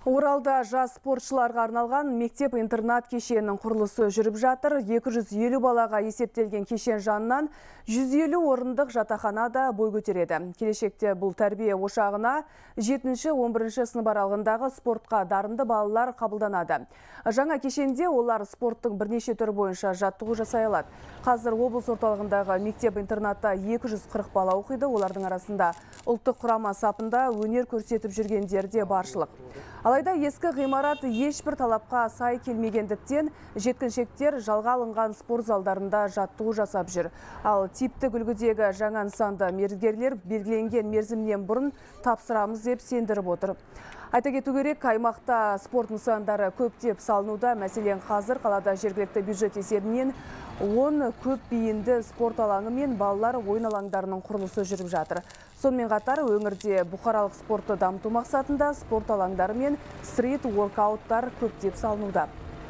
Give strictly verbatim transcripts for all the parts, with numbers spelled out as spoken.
Оралда жас спортшыларға арналған мектеп-интернат кешенінің құрылысы жүріп жатыр. екі жүз елу балаға есептелген кешен жанынан жүз елу орындық жатақхана да бой көтереді. Келешекте бұл тәрбие ошағына жетінші он бірінші сынып аралығындағы спортқа дарынды балалар қабылданады. Жаңа кешенде олар спорттың бірнеше түрі бойынша жаттығу жасай алады. Қазір облыс орталығындағы мектеп-интернатта екі жүз қырық бала оқиды. Олардың арасында ұлттық құрама сапында өнер көрсетіп жүргендер де баршылық. Алайда ескі ғимарат ешбір талапқа сай келмегендіктен жеткіншектер жалға алынған спорт залдарында жаттығу жасап жүр. Ал типтік үлгідегі жаңа нысанды мердігерлер белгіленген мерзімнен бұрын тапсырамыз деп сендіріп отыр. Айта кету керек, аймақта спорт нысандары көптеп салынуда. Мәселен, қазір қалада жергілікті бюджет есебінен он көп бейінді спорт алаңы мен балалар ойын алаңдарының құрылысы жүріп жатыр. Сонымен қатар өңірде бұқаралық спортты дамыту мақсатында спорт алаңдары мен стрит-воркауттар көптеп салынуда.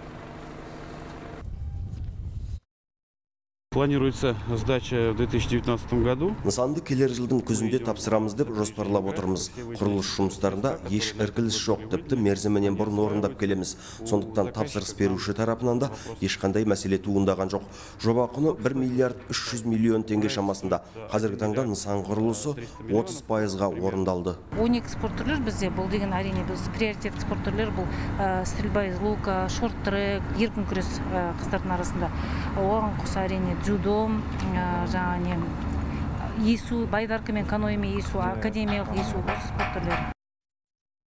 Планируется сдача в две тысячи девятнадцатом году. Нысанды келер жылдың күзінде тапсырамыз деп жоспарлап отырмыз. Құрылыс жұмыстарында еш іркіліс жоқ, тіпті мерзімінен бұрын орындап келеміз. Сондықтан тапсырыс беруші тарапынан да ешқандай мәселе туындаған жоқ. Жоба құны бір миллиард үш жүз миллион теңге шамасында. Қазіргі таңда нысан құрылысы отыз пайызға орындалды. он екі спорт түрлері бізде, бұл деген әрине біз приоритет спорт түрлері, бұл стрельба из лука, шорт-трек, еркін күрес қыздардың арасында. Оған қоса әрине дзюдо, жаңа не есу, байдарка мен каноэмен есу, академиялық есу, осы спорт түрлері.